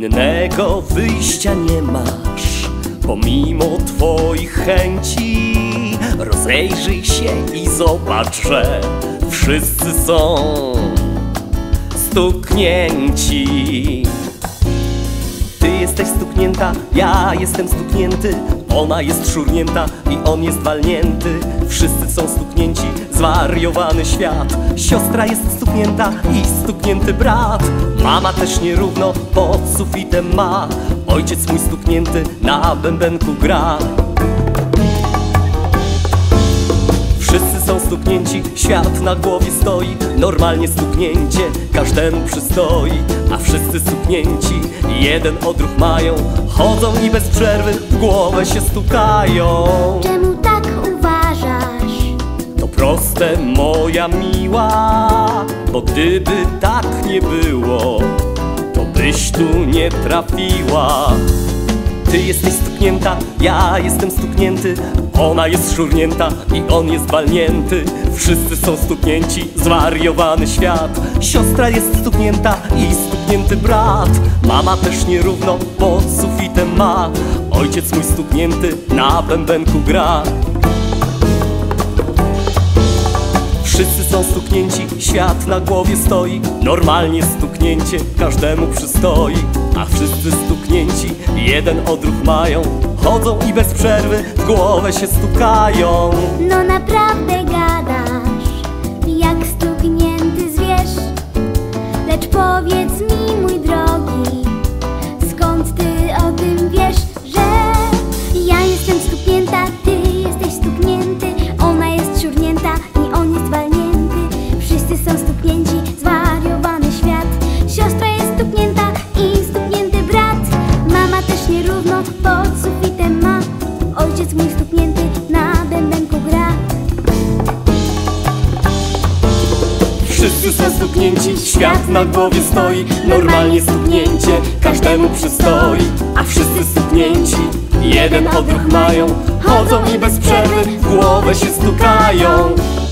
Innego wyjścia nie masz, pomimo twoich chęci. Rozejrzyj się i zobacz, że wszyscy są stuknięci. Ty jesteś stuknięta, ja jestem stuknięty, ona jest szurnięta i on jest walnięty. Wszyscy są stuknięci, zwariowany świat. Siostra jest stuknięta i stuknięty brat. Mama też nierówno pod sufitem ma. Ojciec mój stuknięty na bębenku gra. Wszyscy są stuknięci, świat na głowie stoi. Normalnie stuknięcie każdemu przystoi. A wszyscy stuknięci jeden odruch mają. Chodzą i bez przerwy w głowę się stukają. Czemu tak uważasz? To proste, moja miła, bo gdyby tak nie było, to byś tu nie trafiła. Ty jesteś stuknięta, ja jestem stuknięty, ona jest szurnięta i on jest walnięty. Wszyscy są stuknięci, zwariowany świat. Siostra jest stuknięta i stuknięty brat. Mama też nierówno pod sufitem ma. Ojciec mój stuknięty na bębenku gra. Wszyscy są stuknięci, świat na głowie stoi. Normalnie stuknięcie każdemu przystoi. A wszyscy stuknięci jeden odruch mają. Chodzą i bez przerwy w głowę się stukają. No naprawdę gadasz jak stuknięty zwierz. Lecz powiedz mi, mój drogi, skąd ty o tym wiesz, że ja jestem stuknięta, ty jesteś stuknięty, ona jest szurnięta i on jest walnięty. Wszyscy są stuknięci, zwariowany świat. Siostra jest stuknięta i stuknięty brat. Mama też nierówno pod sufitem ma. Ojciec mój stuknięty na bębenku gra. Wszyscy są stuknięci, świat na głowie stoi. Normalnie stuknięcie każdemu przystoi. A wszyscy stuknięci jeden odruch mają. Chodzą i bez przerwy w głowę się stukają.